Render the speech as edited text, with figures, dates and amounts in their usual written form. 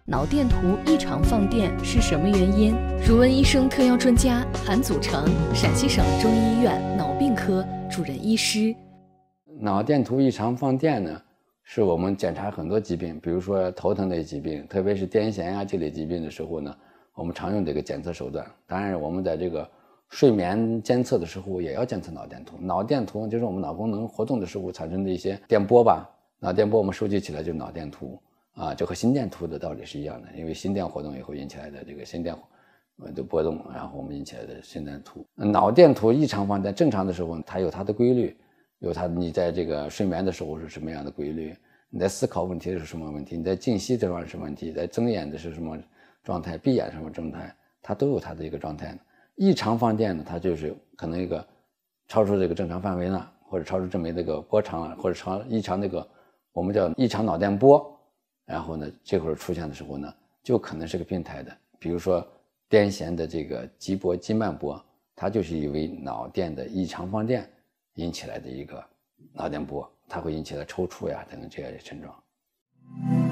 脑电图异常放电是什么原因？如闻医生特邀专家韩祖成，陕西省中医医院脑病科主任医师。 脑电图异常放电呢，是我们检查很多疾病，比如说头疼类疾病，特别是癫痫啊这类疾病的时候呢，我们常用这个检测手段。当然，我们在这个睡眠监测的时候也要监测脑电图。脑电图就是我们脑功能活动的时候产生的一些电波吧，脑电波我们收集起来就是脑电图啊，就和心电图的道理是一样的，因为心电活动以后引起来的这个心电的波动，然后我们引起来的心电图。脑电图异常放电，正常的时候它有它的规律，有它你在这个睡眠的时候是什么样的规律，你在思考问题的是什么问题，你在静息这方是什么问题，在睁眼的是什么状态，闭眼什么状态，它都有它的一个状态。异常放电呢，它就是可能一个超出这个正常范围了，或者超出这么这个波长了，或者异常那个我们叫异常脑电波，然后呢这会儿出现的时候呢，就可能是个病态的，比如说癫痫的这个急波急慢波，它就是因为脑电的异常放电引起来的一个脑电波，它会引起来抽搐呀等等这些症状。